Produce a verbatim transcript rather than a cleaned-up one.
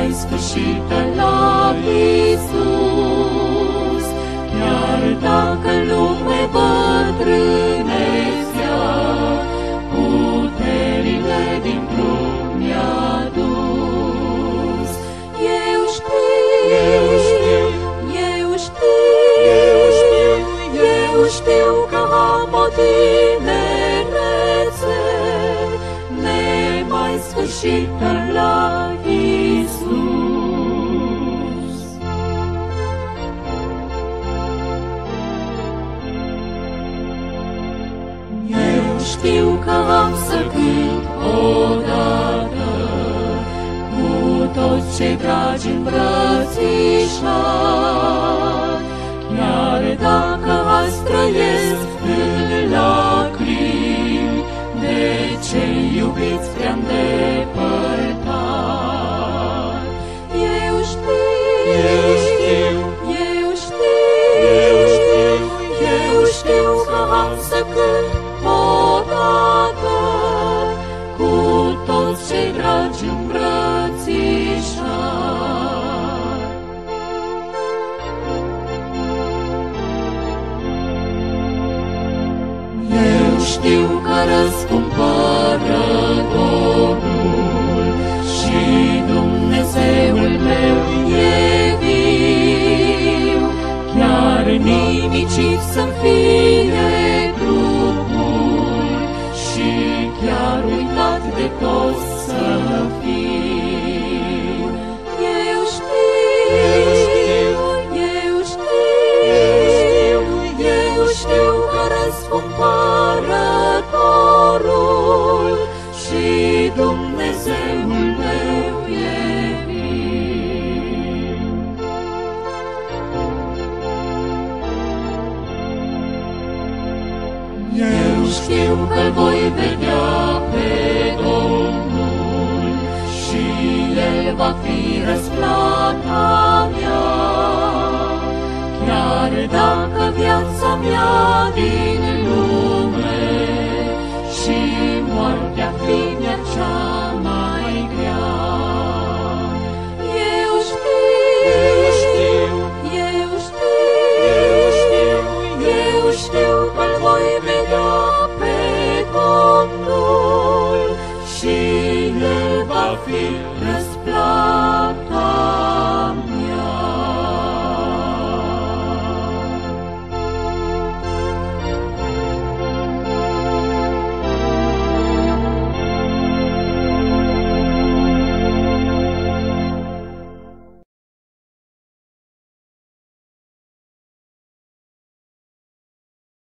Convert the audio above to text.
mai sfârșită la Iisus. Chiar dacă lume bătrânesc ea, puterile din trup mi-a dus. Eu știu, eu știu, eu știu, eu știu că am o tinerețe nemai sfârșită la Iisus. Eu știu că am să cânt odată cu toți cei dragi îmbrățișați, chiar dacă azi trăiesc în lacrimi de cei iubiți prea îndepărtat. Eu știu, eu știu, eu știu, eu știu, eu știu că am să cânt odată cu toți cei dragi îmbrățișați. Eu știu că răscumpărătorul și Dumnezeul meu e viu, chiar nimicit să-mi fie trupul și chiar uitat de toți să fiu. Eu știu, eu știu, eu știu, eu știu că răscumpărătorul și Dumnezeul meu e viu. Eu știu că voi vedea pe Domnul și El va fi răsplata mea, chiar dacă viața mea din lume și moartea fi mea cea mai grea. Eu știu, eu știu, eu știu, eu știu că-L voi vedea pe Domnul și El va fi răsplata